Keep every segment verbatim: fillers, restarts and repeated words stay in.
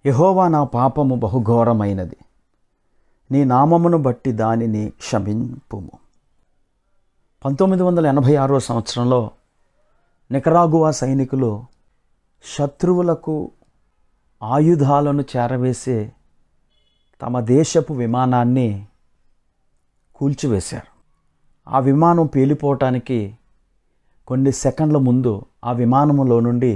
యెహోవా నా పాపము బహుఘోరమైనది, నీ నామమును బట్టి దానిని క్షమింపుము. పంతొమ్మిది వందల ఎనభై ఆరో సంవత్సరంలో నికరాగువా సైనికులు శత్రువులకు ఆయుధాలను చేరవేసే తమ దేశపు విమానాన్ని కూల్చివేశారు. ఆ విమానం పేలిపోవటానికి కొన్ని సెకండ్ల ముందు ఆ విమానములో నుండి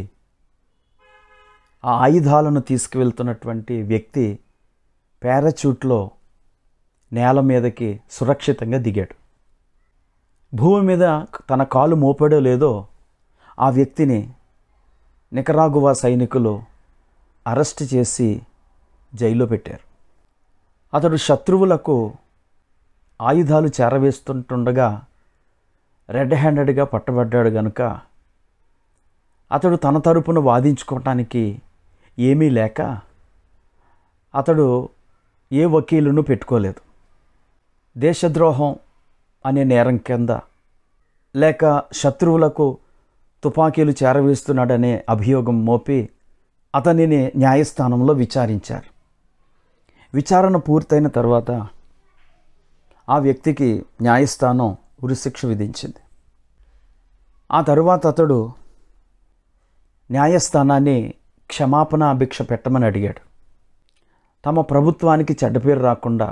ఆ ఆయుధాలను తీసుకువెళ్తున్నటువంటి వ్యక్తి పారాచూట్లో నేల మీదకి సురక్షితంగా దిగాడు. భూమి మీద తన కాలు మోపాడో లేదో ఆ వ్యక్తిని నికరాగువా సైనికులు అరెస్ట్ చేసి జైల్లో పెట్టారు. అతడు శత్రువులకు ఆయుధాలు చేరవేస్తుంటుండగా రెడ్ హ్యాండెడ్గా పట్టబడ్డాడు గనుక అతడు తన తరపున వాదించుకోవటానికి ఏమీ లేక అతడు ఏ వకీలును పెట్టుకోలేదు. దేశద్రోహం అనే నేరం కింద లేక శత్రువులకు తుపాకీలు చేరవేస్తున్నాడనే అభియోగం మోపి అతనిని న్యాయస్థానంలో విచారించారు. విచారణ పూర్తయిన తర్వాత ఆ వ్యక్తికి న్యాయస్థానం ఉరిశిక్ష విధించింది. ఆ తరువాత అతడు న్యాయస్థానాన్ని క్షమాపణ భిక్ష పెట్టమని అడిగాడు. తమ ప్రభుత్వానికి చెడ్డ పేరు రాకుండా,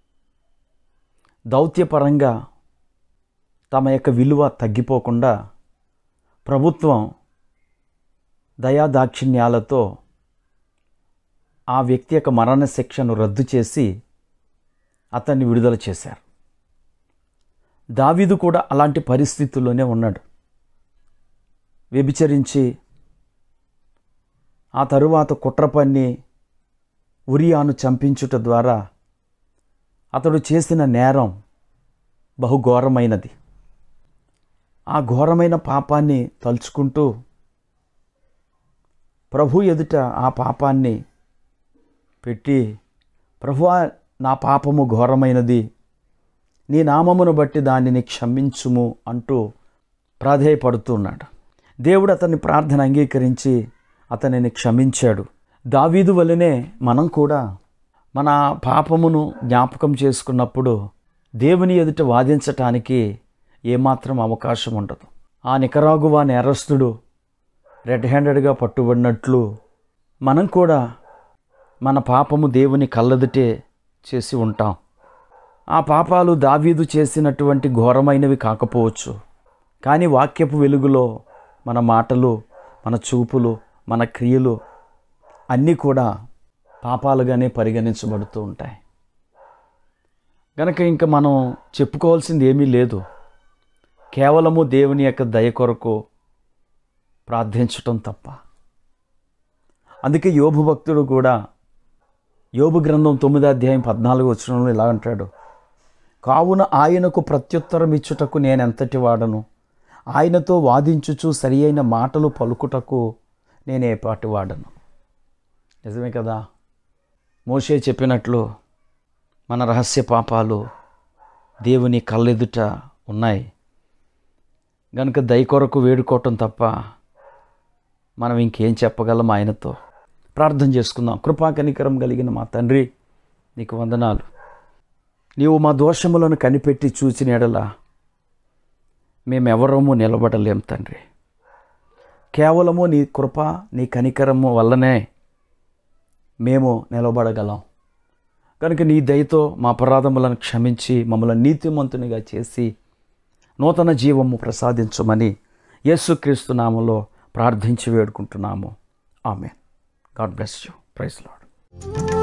దౌత్యపరంగా తమ యొక్క విలువ తగ్గిపోకుండా ప్రభుత్వం దయాదాక్షిణ్యాలతో ఆ వ్యక్తి యొక్క మరణశిక్షను రద్దు చేసి అతన్ని విడుదల చేశారు. దావీదు కూడా అలాంటి పరిస్థితుల్లోనే ఉన్నాడు. వ్యభిచరించి ఆ తరువాత కుట్ర పన్ని ఉరియాను చంపించుట ద్వారా అతడు చేసిన నేరం బహుఘోరమైనది. ఆ ఘోరమైన పాపాన్ని తలుచుకుంటూ ప్రభు ఎదుట ఆ పాపాన్ని పెట్టి, ప్రభువా నా పాపము ఘోరమైనది, నీ నామమును బట్టి దానిని క్షమించుము అంటూ ప్రాధేయపడుతున్నాడు. దేవుడు అతని ప్రార్థన అంగీకరించి అతనిని క్షమించాడు. దావీదు వలనే మనం కూడా మన పాపమును జ్ఞాపకం చేసుకున్నప్పుడు దేవుని ఎదుట వాదించటానికి ఏమాత్రం అవకాశం ఉండదు. ఆ నికరాగువా నేరస్తుడు రెడ్ హ్యాండెడ్గా పట్టుబడినట్లు మనం కూడా మన పాపము దేవుని కళ్ళెదుటే చేసి ఉంటాం. ఆ పాపాలు దావీదు చేసినటువంటి ఘోరమైనవి కాకపోవచ్చు, కానీ వాక్యపు వెలుగులో మన మాటలు, మన చూపులు, మన క్రియలు అన్నీ కూడా పాపాలుగానే పరిగణించబడుతూ ఉంటాయి. గనక ఇంకా మనం చెప్పుకోవాల్సింది ఏమీ లేదు, కేవలము దేవుని యొక్క దయ కొరకు ప్రార్థించటం తప్ప. అందుకే యోబు భక్తుడు కూడా యోబు గ్రంథం తొమ్మిదో అధ్యాయం పద్నాలుగు వచనంలో ఇలా అంటాడు, కావున ఆయనకు ప్రత్యుత్తరం ఇచ్చుటకు నేనెంతటి వాడను, ఆయనతో వాదించుచు సరి అయిన మాటలు పలుకుటకు నేనే పాటి వాడను. నిజమే కదా, మోషే చెప్పినట్లు మన రహస్య పాపాలు దేవుని కళ్ళెదుట ఉన్నాయి. గనుక దయ కొరకు వేడుకోవటం తప్ప మనం ఇంకేం చెప్పగలం. ఆయనతో ప్రార్థన చేసుకుందాం. కృపా కనికరం కలిగిన మా తండ్రి, నీకు వందనాలు. నీవు మా దోషములను కనిపెట్టి చూచిన ఎడల మేమెవరము నిలబడలేం తండ్రి. కేవలము నీ కృప, నీ కనికరము వల్లనే మేము నిలబడగలం. కనుక నీ దయతో మా అపరాధములను క్షమించి మమ్మల్ని నీతిమంతునిగా చేసి నూతన జీవము ప్రసాదించమని యేసుక్రీస్తు నామములో ప్రార్థించి వేడుకుంటున్నాము. ఆమేన్. God bless you. Praise lord.